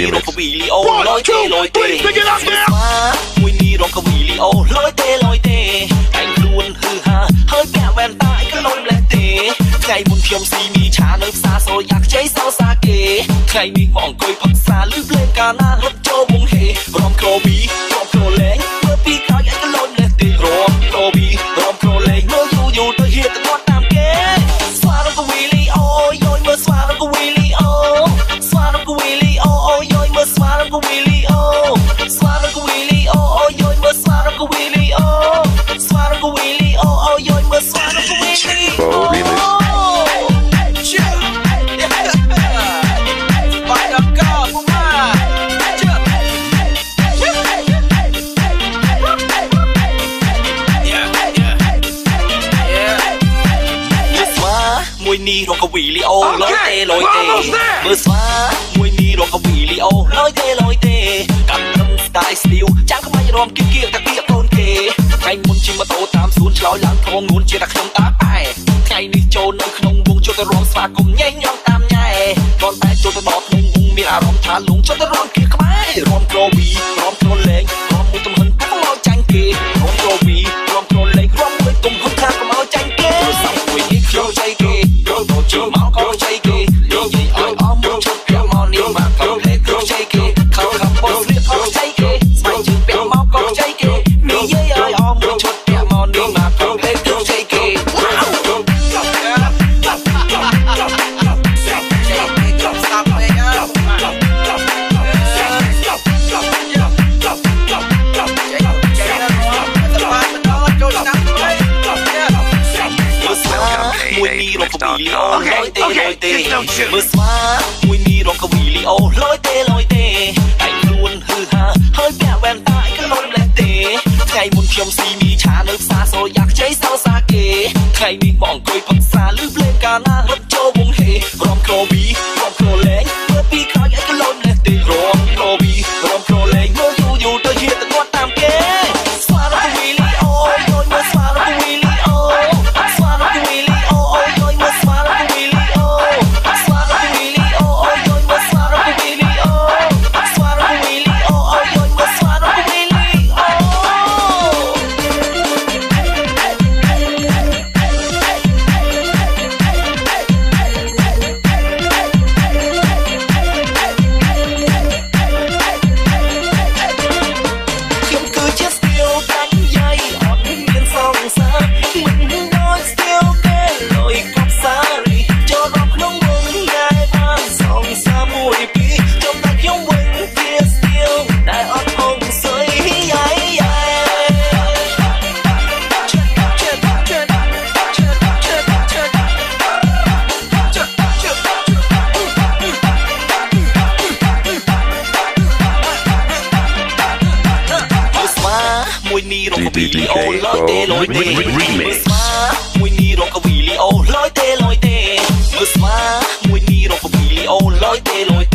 playlist. មួយនេះរកវីលីអូលយទេលយទេតែខ្លួនហឺហាហើយពាក់វ៉ែនតាក៏លយម្លេះទេថ្ងៃមុនខ្ញុំស៊ីមីឆានៅផ្សារសូយ៉ាខ្ចីសោសាគេថ្ងៃនេះមកអង្គុយផឹកសាលឺភ្លេងកាណារត់ចូលវងហេរំក្រូវីរំក្រូលេងមើលពីក្រោយឯងក៏លយម្លេះទេរំក្រូវីរំក្រូលេងមើលយូរទៅហៀតទៅតាមគេស្វារកវីលីអូយយមើលស្វារកវីលីអូស្វារកវីលីអូយយមើលស្វារកវីលីអូស្វារកវីលីអូយយមើលស្វារកវីលីអូស្វារកវីលីអូយយមើលស្វារកវីលីអូ មួយនេះរកវីលីអូលយទេលយទេមើលស្វាមួយនេះរកវីលីអូលយទេលយទេកាត់ត្រឹម style ស្ទីលចាំក្បាច់រំគៀកតាគៀកកូនគេថ្ងៃមុនជិះម៉ូតូតាមសួនឆ្លោយឡើងធំនួនជាតែខ្ញុំតាតែថ្ងៃនេះចូលនៅក្នុងវងចូលទៅរំស្វាគុំញ៉េញញ៉ាំតាមញ៉ែគ្រាន់តែចូលទៅដល់ក្នុងវងមានអារម្មណ៍ថាលងចូលទៅរំគៀកក្បែររំក្រូវីរំក្រូលេងរំមួយទំហឹងថាមកចាញ់គេរំក្រូវីរំក្រូលេងរំមួយទំហឹងថាមកចាញ់គេសំមួយនេះចូលใจគេចូលមកក៏ចៃគេនិយាយឲ្យអស់មកជប់ពាក់មកនេះមកក៏លេក៏ចៃគេខំខំបោះស្លៀកអស់ចៃគេស្បែកជើងពាក់មកក៏ចៃគេនិយាយឲ្យអស់មកជប់ពាក់មកនេះមកក៏លេក៏ចៃគេមួយនេះរកវីលីអូលយទេលយទេមើលស្វាមួយនេះរកវីលីអូលយទេលយទេតែខ្លួនហឺហាហើយពាក់វ៉ែនតាក៏លយម្លេះទេថ្ងៃមុនខ្ញុំស៊ីមីឆានៅផ្សារសូយ៉ាខ្ចីសោសាគេថ្ងៃនេះមកអង្គុយផឹកសាលឺភ្លេងកាណារត់ចូលវងហេរំក្រូវីរំក្រូលេងមើលពីក្រោយឯងក៏លយម្លេះទេរំក្រូវីរំក្រូលេងមើលយូរទៅហៀតទៅតាមគេស្វារកវីលីអូយយមើលស្វារកវីលីអូស្វារកវីលីអូស្វារកវីលីអូស្វារកវីលីអូយយមើលស្វារកវីលីអូស្វារកវីលីអូយយមើលស្វារកវីលីអូខ្ញុំគឺជាស្ទៀវកាញ់យាយអត់មានសងសាមិនដូចស្ទៀវគេលុយកប់សារីចូលដល់ក្នុងវងងាយបានសងសាមួយពីរចំតែខ្ញុំវិញជាស្ទៀវដែលអត់ហងសុយយាយយាយមួយនេះរកវីលីអូលយទេលយទេមើលស្វាមួយនេះរកវីលីអូលយទេលយទេមើលស្វាមួយនេះរកវីលីអូលយទេលយ